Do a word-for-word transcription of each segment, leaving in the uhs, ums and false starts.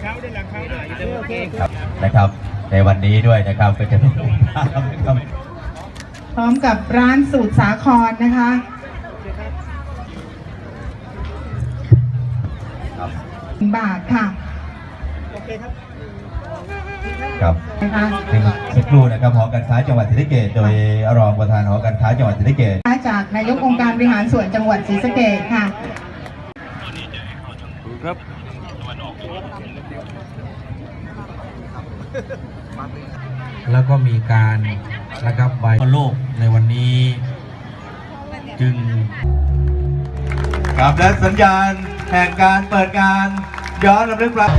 นะครับในวันนี้ด้วยนะครับก็จะมีพร้อมกับร้านสูตรสาครนะคะบาทค่ะโอเคครับครับสักครู่นะครับหอการค้าจังหวัดศรีสะเกษโดยรองประธานหอการค้าจังหวัดศรีสะเกษจากนายกองค์การบริหารส่วนจังหวัดศรีสะเกษค่ะครับแล้วก็มีการนะครับใบโลกในวันนี้จึงครับและสัญญาณแห่งการเปิดงานย้อนรำลึกรับ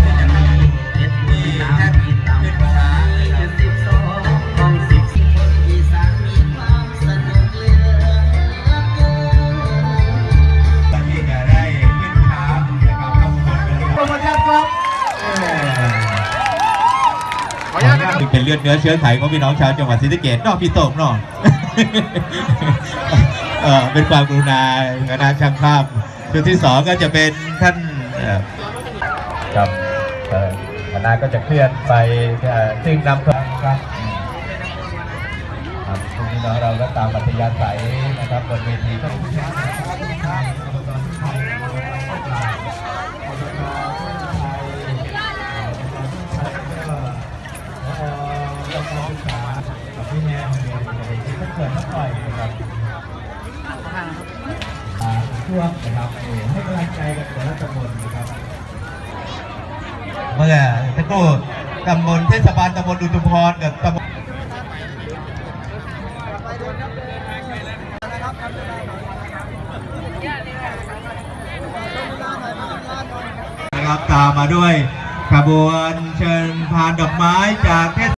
เป็นเลือดเนื้อเชื้อไขของพี่น้องชาวจังหวัดศรีสะเกษนอกพี่โต่งนอกเออเป็นความกรุณาคณะช่างภาพชุดที่สองก็จะเป็นท่านครับคณะก็จะเคลื่อนไปซึ่งนำครับพี่น้องเราก็ตามปฏิญาณใสนะครับบนเวทีก็พี่แม่ที่เกิดมาปล่อยนะครับช่วงนะครับให้กำลังใจกับแต่ละตำบลนะครับเมื่อสักครู่ตำบลเทศบาลตำบลอุทุมพรกับตำบลนะครับตามมาด้วยขบวนเชิญพานดอกไม้จากเทศ